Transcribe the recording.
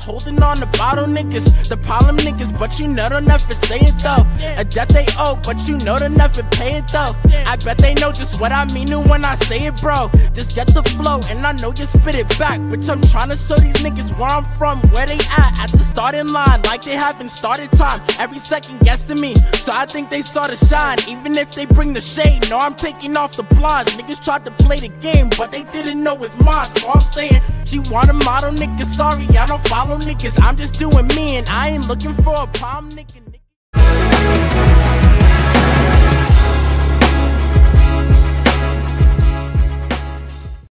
holding on to bottle niggas. The problem niggas, but you know they'll never say it though. A debt they owe, but you know they'll never pay it though. I bet they know just what I mean when I say it, bro. Just get the flow, and I know you spit it back. Bitch, I'm trying to show these niggas where I'm from, where they at the starting line, like they haven't started time. Every second guessing me, so I think they saw the shine. Even if they bring the shade, no, I'm taking off the blinds. Niggas tried to play the game, but they didn't know it's mine. So I'm saying, she want a model nigga, sorry, I don't follow niggas. I'm just doing me, and I ain't looking for a problem, nigga.